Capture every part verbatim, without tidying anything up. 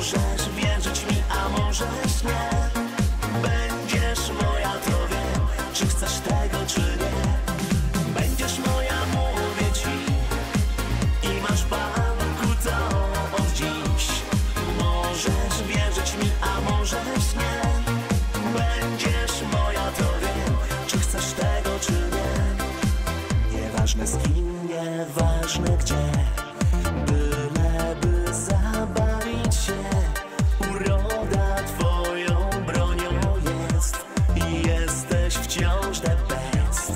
Możesz wierzyć mi, a możesz nie. Będziesz moja, to wiem, czy chcesz tego, czy nie. Będziesz moja, mówię ci, i masz banku to od dziś. Możesz wierzyć mi, a możesz nie. Będziesz moja, to wiem, czy chcesz tego, czy nie. Nieważne z kim, nieważne gdzie, byleby zabawić się. Uroda twoją bronią jest i jesteś wciąż the best.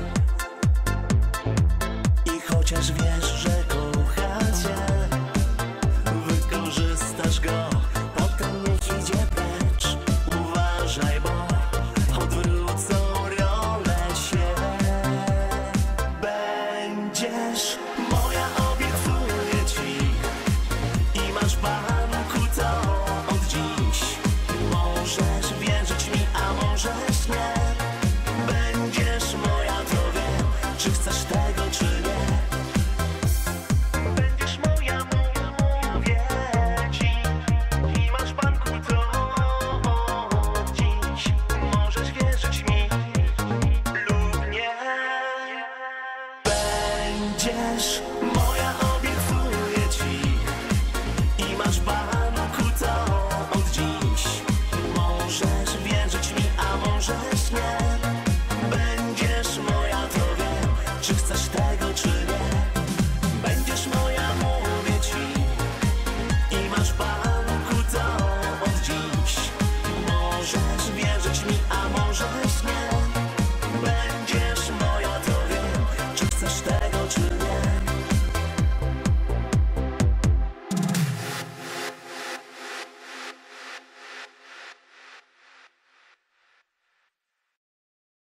I chociaż wiesz, że kocha cię, wykorzystasz go, potem niech idzie precz. Uważaj, bo odwrócą rolę się. Będziesz moja, obiecuję ci, i masz w banku to od dziś. Możesz wierzyć mi, a możesz nie. Będziesz moja, to wiem, czy chcesz tego, czy nie. Będziesz moja, mówię ci, i masz w banku to od dziś. Możesz wierzyć mi lub nie. Będziesz moja, obiecuję ci, i masz w banku to od dziś. Możesz wierzyć mi, a możesz nie. Będziesz moja, to wiem, czy chcesz tego, czy nie. Będziesz moja, mówię ci, i masz w banku to od dziś. Możesz